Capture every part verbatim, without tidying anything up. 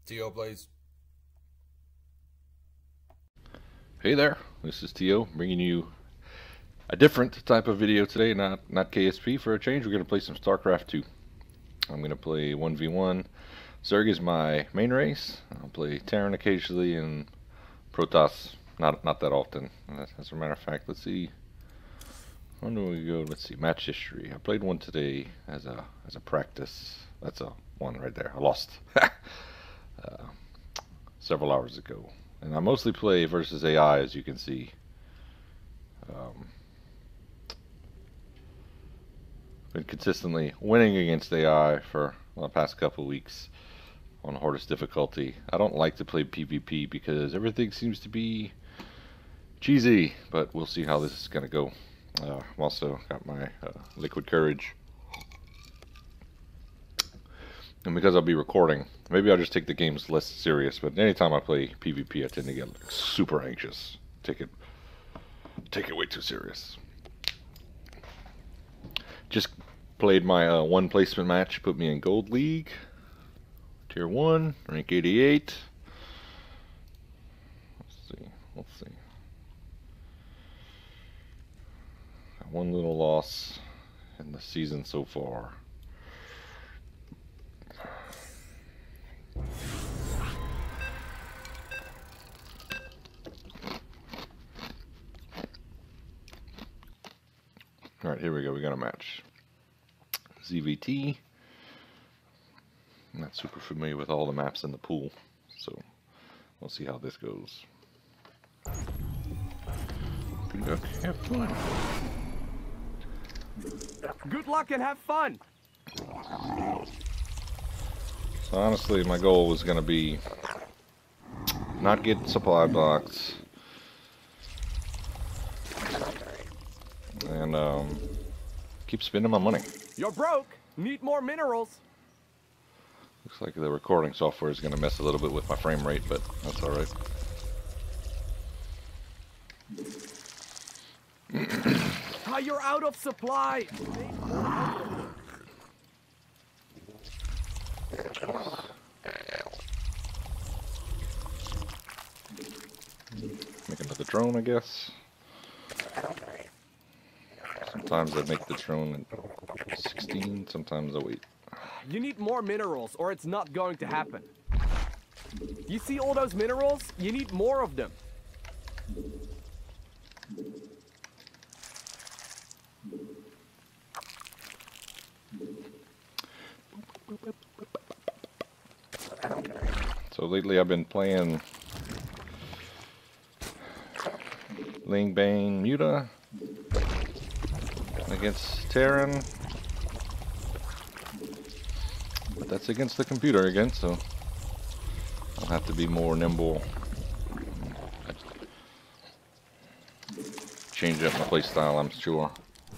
T O plays. Hey there, this is T O bringing you a different type of video today, not not K S P for a change. We're going to play some Starcraft two. I'm going to play one v one. Zerg is my main race. I'll play Terran occasionally and Protoss not not that often. As a matter of fact, let's see. When do we go? Let's see. Match history. I played one today as a as a practice. That's a one right there. I lost uh, several hours ago. And I mostly play versus A I, as you can see. Um, been consistently winning against A I for well, the past couple of weeks on hardest difficulty. I don't like to play PvP because everything seems to be cheesy, but we'll see how this is going to go. Uh, I've also got my uh, liquid courage. And because I'll be recording, maybe I'll just take the games less serious, but anytime I play PvP I tend to get like, super anxious. Take it take it way too serious. Just played my uh, one placement match, put me in Gold League. Tier one, rank eighty-eight. Let's see, let's see. Got one little loss in the season so far. Alright, here we go. We got a match. Z v T. I'm not super familiar with all the maps in the pool, so we'll see how this goes. Good luck. Have fun. Good luck and have fun. So honestly, my goal was going to be not get supply blocks and um, keep spending my money. You're broke. Need more minerals. Looks like the recording software is going to mess a little bit with my frame rate, but that's all right. Ah, you're out of supply. Make another drone, I guess. Sometimes I make the drone at sixteen, sometimes I wait. You need more minerals or it's not going to happen. You see all those minerals? You need more of them. So lately I've been playing Lingbane Muta against Terran, but that's against the computer again, so I'll have to be more nimble. Change up my playstyle, I'm sure.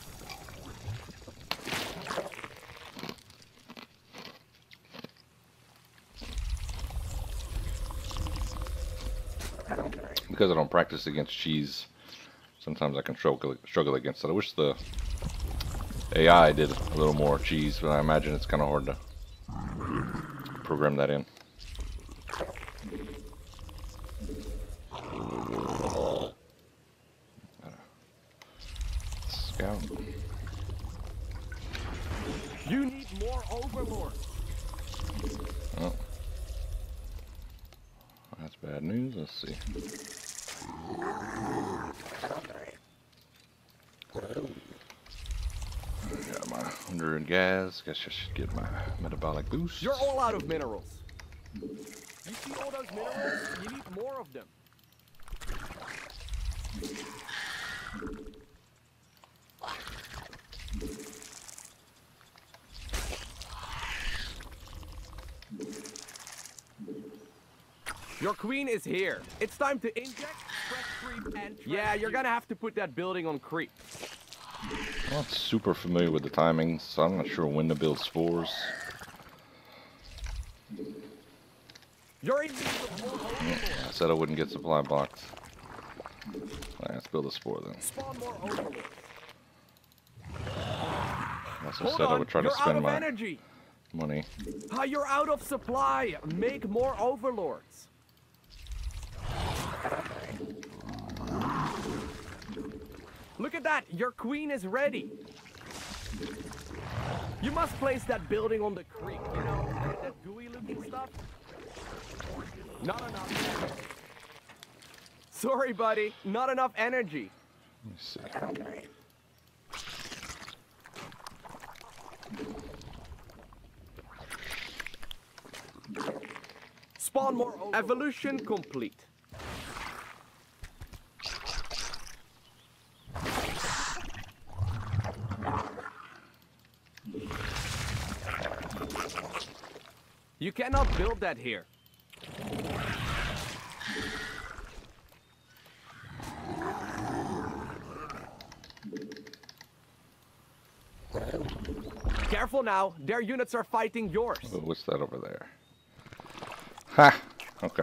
Because I don't practice against cheese, sometimes I can struggle, struggle against it. I wish the A I did a little more cheese, but I imagine it's kind of hard to program that in. Scout. You need more overlords. Oh. That's bad news. Let's see. Got my one hundred gas. Guess I should get my metabolic boost. You're all out of minerals. You see all those minerals? You need more of them. Your queen is here. It's time to inject, press creep, and yeah, you're gonna have to put that building on creep. I'm not super familiar with the timings, so I'm not sure when to build spores. You're in need of more overlords. I said I wouldn't get supply blocks. Alright, let's build a spore then. Spawn more overlords. I also Hold said on, I would try to you're out spend of my energy. money. Ah, you're out of supply. Make more overlords. Look at that. Your queen is ready. You must place that building on the creek. You know, that, that gooey-looking stuff. Not enough energy. Sorry, buddy. Not enough energy. Let me see. Spawn more overlords. Evolution complete. You cannot build that here. Careful now, their units are fighting yours. Oh, what's that over there? Ha! Okay.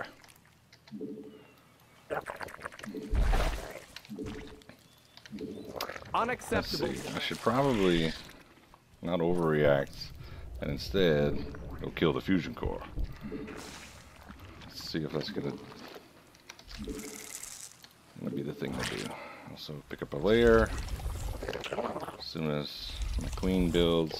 Unacceptable. Let's see. I should probably not overreact and instead go kill the fusion core. Let's see if that's gonna, gonna be the thing to do. Also pick up a layer as soon as my queen builds.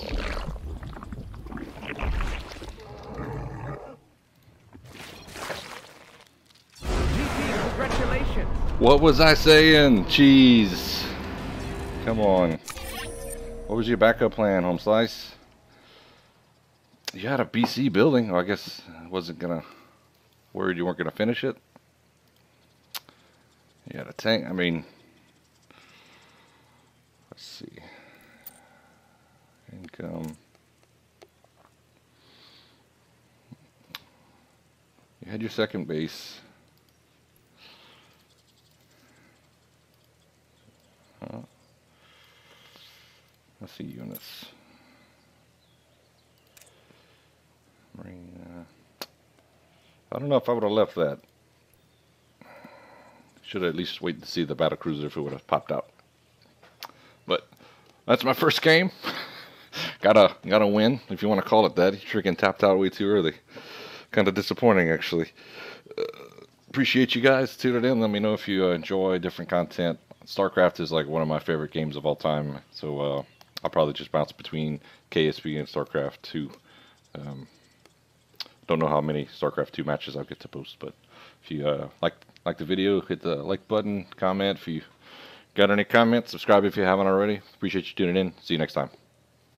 Congratulations. What was I saying? Jeez. Come on. What was your backup plan, Home Slice? You had a B C building. Oh, I guess I wasn't gonna. Worried you weren't gonna finish it. You had a tank. I mean, let's see. Income. You had your second base. Huh? Let's see units. Marine. Uh, I don't know if I would have left that. Should have at least waited to see the battle cruiser if it would have popped out. But that's my first game. gotta gotta win, if you want to call it that. You freaking tapped out way too early. Kind of disappointing, actually. Uh, appreciate you guys tuning in. Let me know if you uh, enjoy different content. Starcraft is like one of my favorite games of all time. So uh, I'll probably just bounce between K S P and Starcraft two. Um, don't know how many Starcraft two matches I'll get to post, but if you uh, like like the video, hit the like button, comment. If you got any comments, subscribe if you haven't already. Appreciate you tuning in. See you next time.